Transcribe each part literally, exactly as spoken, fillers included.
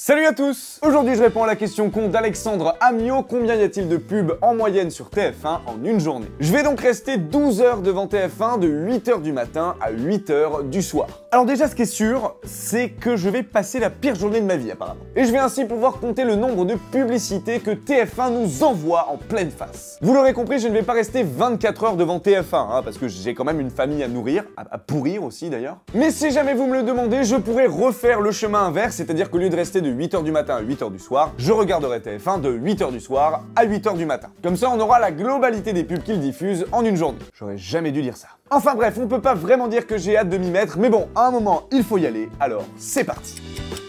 Salut à tous! Aujourd'hui je réponds à la question con d'Alexandre Amiot, combien y a-t-il de pubs en moyenne sur T F un en une journée? Je vais donc rester douze heures devant T F un de huit heures du matin à huit heures du soir. Alors déjà ce qui est sûr, c'est que je vais passer la pire journée de ma vie apparemment. Et je vais ainsi pouvoir compter le nombre de publicités que T F un nous envoie en pleine face. Vous l'aurez compris, je ne vais pas rester vingt-quatre heures devant T F un, hein, parce que j'ai quand même une famille à nourrir, à, à pourrir aussi d'ailleurs. Mais si jamais vous me le demandez, je pourrais refaire le chemin inverse, c'est-à-dire qu'au lieu de rester de huit heures du matin à huit heures du soir, je regarderai T F un de huit heures du soir à huit heures du matin. Comme ça, on aura la globalité des pubs qu'ils diffusent en une journée. J'aurais jamais dû dire ça. Enfin bref, on peut pas vraiment dire que j'ai hâte de m'y mettre, mais bon, à un moment, il faut y aller, alors c'est parti.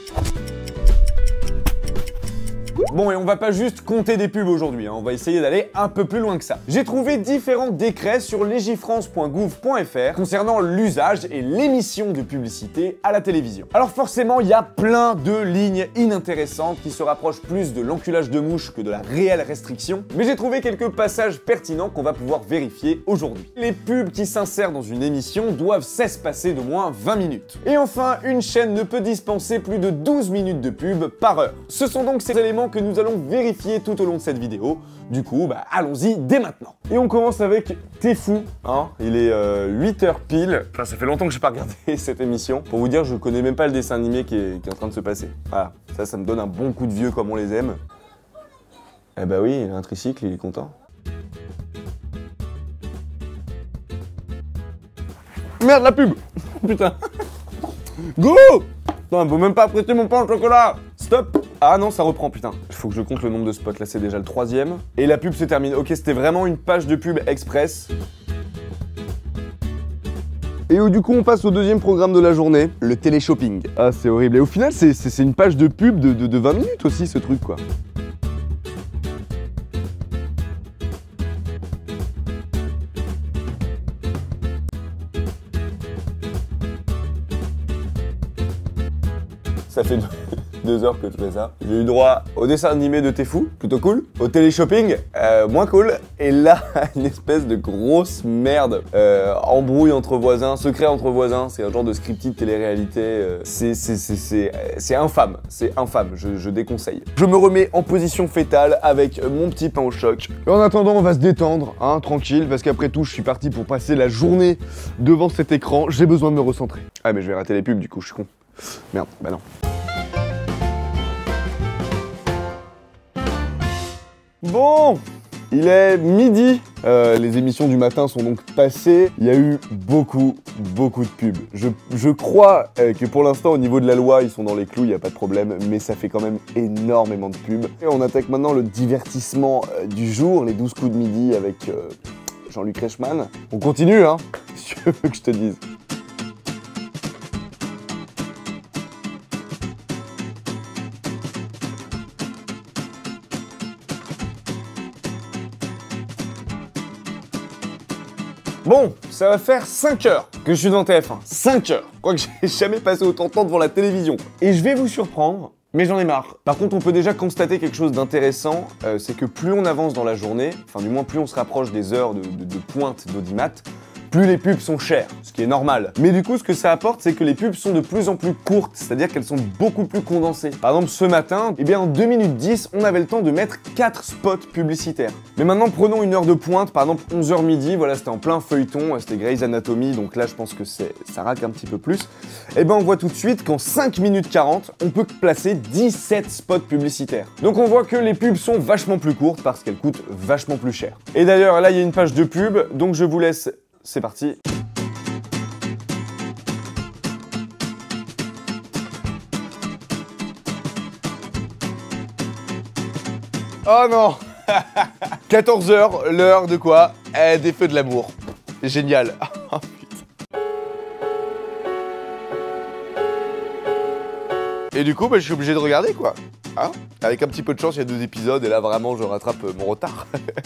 Bon, et on va pas juste compter des pubs aujourd'hui, hein, on va essayer d'aller un peu plus loin que ça. J'ai trouvé différents décrets sur legifrance point gouv point F R concernant l'usage et l'émission de publicité à la télévision. Alors forcément, il y a plein de lignes inintéressantes qui se rapprochent plus de l'enculage de mouche que de la réelle restriction, mais j'ai trouvé quelques passages pertinents qu'on va pouvoir vérifier aujourd'hui. Les pubs qui s'insèrent dans une émission doivent s'espacer d'au moins vingt minutes. Et enfin, une chaîne ne peut dispenser plus de douze minutes de pub par heure. Ce sont donc ces éléments que nous allons vérifier tout au long de cette vidéo. Du coup, bah allons-y dès maintenant. Et on commence avec T'es fou, hein. Il est euh, huit heures pile. Enfin, ça fait longtemps que j'ai pas regardé cette émission. Pour vous dire, je connais même pas le dessin animé qui est, qui est en train de se passer. Voilà, ça, ça me donne un bon coup de vieux comme on les aime. Eh bah oui, il a un tricycle, il est content. Merde, la pub. Putain. Go. Non, faut même pas prêter mon pain au chocolat. Stop. Ah non, ça reprend, putain. Il faut que je compte le nombre de spots. Là, c'est déjà le troisième. Et la pub se termine. Ok, c'était vraiment une page de pub express. Et où, du coup, on passe au deuxième programme de la journée, le télé-shopping. Ah, c'est horrible. Et au final, c'est une page de pub de, de, de vingt minutes aussi, ce truc, quoi. Ça fait deux heures que tu fais ça. J'ai eu droit au dessin animé de T'es fou, plutôt cool. Au télé-shopping, euh, moins cool. Et là, une espèce de grosse merde. Euh, embrouille entre voisins, secret entre voisins. C'est un genre de scripted télé-réalité. Euh, c'est infâme. C'est infâme. Je, je déconseille. Je me remets en position fétale avec mon petit pain au choc. Et en attendant, on va se détendre, hein, tranquille. Parce qu'après tout, je suis parti pour passer la journée devant cet écran. J'ai besoin de me recentrer. Ah, mais je vais rater les pubs, du coup, je suis con. Merde, bah non. Bon, il est midi, euh, les émissions du matin sont donc passées, il y a eu beaucoup, beaucoup de pubs. Je, je crois euh, que pour l'instant, au niveau de la loi, ils sont dans les clous, il n'y a pas de problème, mais ça fait quand même énormément de pubs. Et on attaque maintenant le divertissement euh, du jour, les douze coups de midi avec euh, Jean-Luc Reichmann. On continue, hein, si tu veux que je te dise. Bon, ça va faire cinq heures que je suis dans T F un. cinq heures. Je crois que j'ai jamais passé autant de temps devant la télévision. Et je vais vous surprendre, mais j'en ai marre. Par contre, on peut déjà constater quelque chose d'intéressant, euh, c'est que plus on avance dans la journée, enfin du moins plus on se rapproche des heures de, de, de pointe d'audimat, plus les pubs sont chères, ce qui est normal. Mais du coup, ce que ça apporte, c'est que les pubs sont de plus en plus courtes, c'est-à-dire qu'elles sont beaucoup plus condensées. Par exemple, ce matin, eh bien, en deux minutes dix, on avait le temps de mettre quatre spots publicitaires. Mais maintenant, prenons une heure de pointe, par exemple onze heures midi, voilà, c'était en plein feuilleton, c'était Grey's Anatomy, donc là, je pense que ça raque un petit peu plus. Eh bien, on voit tout de suite qu'en cinq minutes quarante, on peut placer dix-sept spots publicitaires. Donc on voit que les pubs sont vachement plus courtes parce qu'elles coûtent vachement plus cher. Et d'ailleurs, là, il y a une page de pub, donc je vous laisse... C'est parti. Oh non. quatorze heures, l'heure de quoi? Eh, des feux de l'amour. Génial. Oh, putain. Et du coup, bah, je suis obligé de regarder, quoi. Hein? Avec un petit peu de chance, il y a deux épisodes, et là, vraiment, je rattrape mon retard.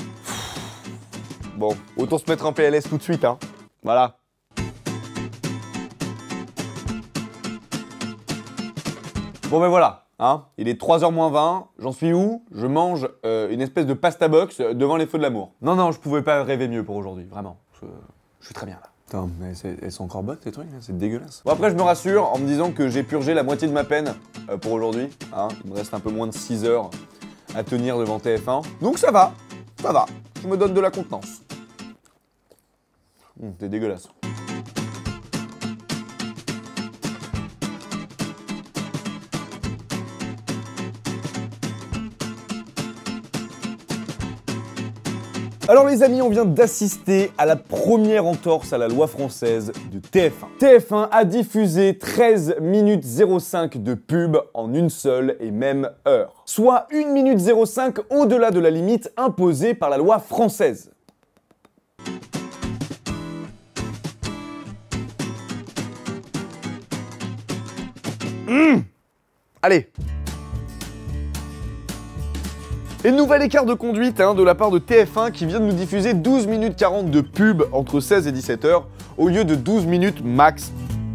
Bon, autant se mettre en P L S tout de suite, hein. Voilà. Bon ben voilà, hein. Il est trois heures moins vingt, j'en suis où? Je mange euh, une espèce de pasta box devant les feux de l'amour. Non, non, je pouvais pas rêver mieux pour aujourd'hui, vraiment. Je, je suis très bien là. Putain, mais elles sont encore bonnes, ces trucs, hein, c'est dégueulasse. Bon, après, je me rassure en me disant que j'ai purgé la moitié de ma peine euh, pour aujourd'hui. Hein. Il me reste un peu moins de six heures à tenir devant T F un. Donc ça va, ça va. Je me donne de la contenance. Mmh, c'est dégueulasse. Alors les amis, on vient d'assister à la première entorse à la loi française de T F un. T F un a diffusé treize minutes zéro cinq de pub en une seule et même heure. Soit une minute zéro cinq au-delà de la limite imposée par la loi française. Mmh. Allez. Et nouvel écart de conduite hein, de la part de T F un qui vient de nous diffuser douze minutes quarante de pub entre seize et dix-sept heures au lieu de douze minutes max.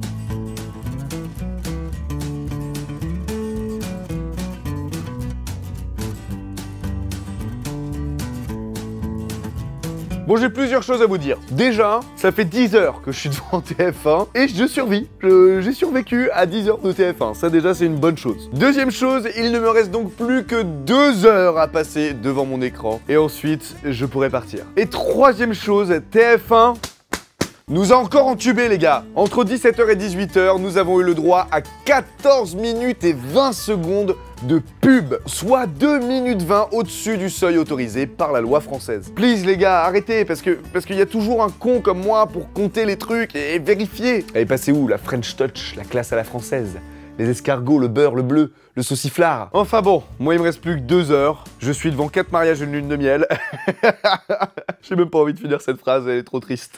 Bon, j'ai plusieurs choses à vous dire. Déjà, ça fait dix heures que je suis devant T F un et je survis. J'ai survécu à dix heures de T F un. Ça, déjà, c'est une bonne chose. Deuxième chose, il ne me reste donc plus que deux heures à passer devant mon écran. Et ensuite, je pourrai partir. Et troisième chose, T F un nous a encore entubés, les gars. Entre dix-sept heures et dix-huit heures, nous avons eu le droit à quatorze minutes et vingt secondes de pub, soit deux minutes vingt au-dessus du seuil autorisé par la loi française. Please les gars, arrêtez, parce que parce qu'il y a toujours un con comme moi pour compter les trucs et, et vérifier. Elle est passée où, la French Touch, la classe à la française? Les escargots, le beurre, le bleu, le sauciflard. Enfin bon, moi il me reste plus que deux heures. Je suis devant quatre mariages et une lune de miel. J'ai même pas envie de finir cette phrase, elle est trop triste.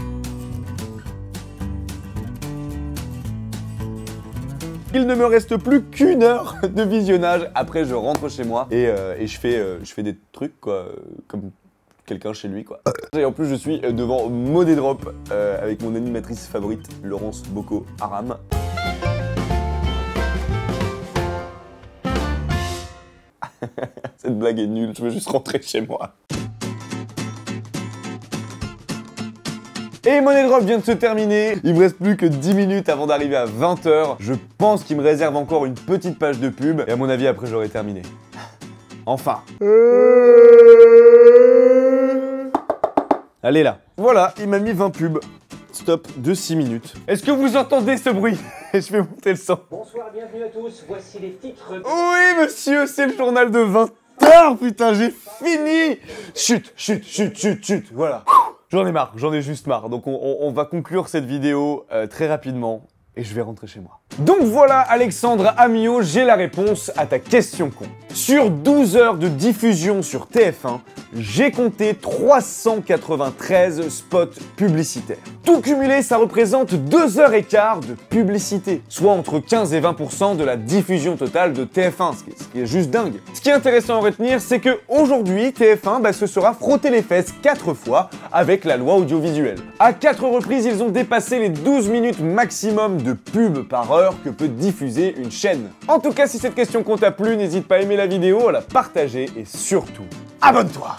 Il ne me reste plus qu'une heure de visionnage. Après, je rentre chez moi et, euh, et je, fais, euh, je fais des trucs, quoi, euh, comme quelqu'un chez lui, quoi. Et en plus, je suis devant Money Drop euh, avec mon animatrice favorite, Laurence Bocco Aram. Cette blague est nulle, je veux juste rentrer chez moi. Et Money Drop vient de se terminer, il me reste plus que dix minutes avant d'arriver à vingt heures. Je pense qu'il me réserve encore une petite page de pub, et à mon avis après j'aurai terminé. Enfin. Allez là. Voilà, il m'a mis vingt pubs. Stop de six minutes. Est-ce que vous entendez ce bruit? Je vais monter le son. Bonsoir, bienvenue à tous, voici les titres. Oui monsieur, c'est le journal de vingt heures, putain, j'ai fini. Chut, chut, chut, chut, chut, voilà. J'en ai marre, j'en ai juste marre. Donc on, on, on va conclure cette vidéo euh, très rapidement et je vais rentrer chez moi. Donc voilà Alexandre Amio, j'ai la réponse à ta question con. Sur douze heures de diffusion sur T F un, j'ai compté trois cent quatre-vingt-treize spots publicitaires. Tout cumulé, ça représente deux heures quinze de publicité, soit entre quinze et vingt pour cent de la diffusion totale de T F un, ce qui est, ce qui est juste dingue. Ce qui est intéressant à retenir, c'est que aujourd'hui, T F un bah, se sera frotté les fesses quatre fois avec la loi audiovisuelle. À quatre reprises, ils ont dépassé les douze minutes maximum de pub par heure que peut diffuser une chaîne. En tout cas, si cette question con t'a plu, n'hésite pas à aimer la vidéo, à la partager et surtout, abonne-toi!